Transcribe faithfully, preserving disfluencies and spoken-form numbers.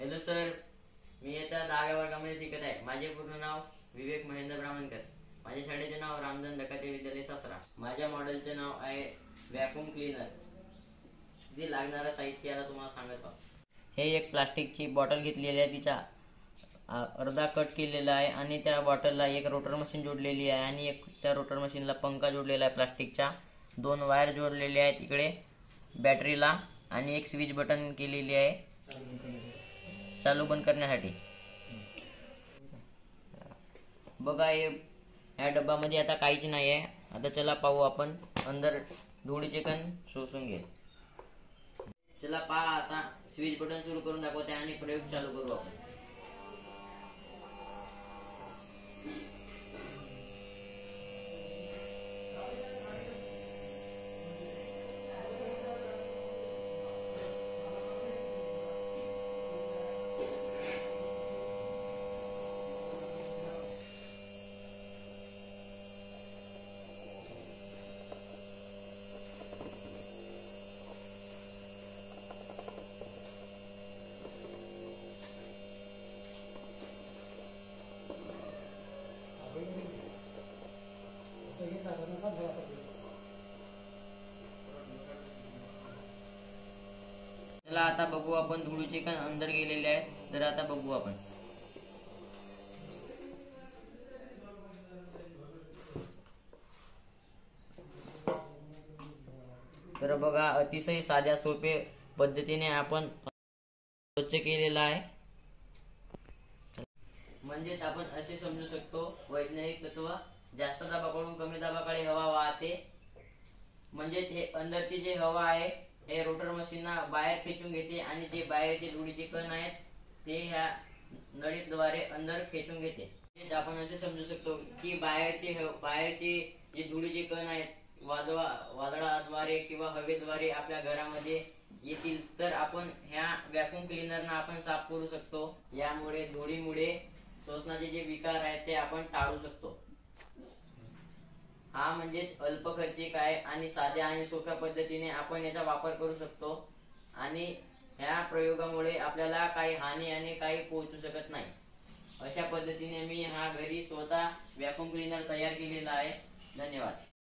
Hello sir, मी आता दहाव्या वर्गामध्ये शिकत आहे. माझे पूर्ण नाव विवेक महेंद्र ब्राह्मणकर. माझ्या शाळेचे नाव रामधन धकाटे विद्यालय सासरा. माझ्या मॉडेलचे नाव आहे व्हॅक्यूम क्लीनर. जे लागणारं साहित्य आता तुम्हाला सांगत आहोत. हे एक प्लास्टिकची बॉटल घेतलेली आहे, तिचा अर्धा कट केलेला आहे आणि त्या बॉटलला एक रोटर मशीन जोडलेली आहे आणि एक त्या रोटर मशीनला पंखा जोडलेला आहे प्लास्टिकचा. दोन वायर जोडलेले आहेत इकडे बॅटरीला आणि एक स्विच बटन केलेली आहे चालू बंद करण्यासाठी. बघा, हे ह्या डब्बामध्ये आता काहीच नाही आहे. आता चला पाहू आपण अंदर धुळीचे कण शोषून घे. चला पहा, आता स्विच बटन सुरू करून दाखवते आणि प्रयोग चालू करू आपण. चला आता बघू आपण, धुळीचे कण अंदर गेलेले आहेत. तर आता बघू आपण. तर बघा, अतिशय साध्या सोपे पद्धतीने आपण स्वच्छ केलेला आहे. म्हणजेच आपण असे समजू शकतो, वैज्ञानिक तत्व, जास्त दाबाकडून कमी दाबाकडे हवा वाहते. म्हणजेच हे अंदरची जे हवा आहे हे रोटर मशीनना बाहेर खेचून घेते आणि जे बाहेरचे धुळीचे कण आहेत ते ह्या नळीद्वारे अंदर खेचून घेते. आपण असे समजू शकतो की बाहेरचे बाहेरचे जे धुळीचे कण आहेत वादळा वादळाद्वारे किंवा हवेद्वारे आपल्या घरामध्ये येतील, तर आपण ह्या व्हॅक्यूम क्लीनरना आपण साफ करू शकतो. यामुळे धुळीमुळे श्वसनाचे जे विकार आहेत ते आपण टाळू शकतो. हा म्हणजेच अल्प खर्चिक आहे आणि साध्या आणि सोप्या पद्धतीने आपण याचा वापर करू शकतो आणि ह्या प्रयोगामुळे आपल्याला काही हानी आणि काही पोहोचू शकत नाही. अशा पद्धतीने मी हा घरी स्वतः व्हॅक्यूम क्लीनर तयार केलेला आहे. धन्यवाद.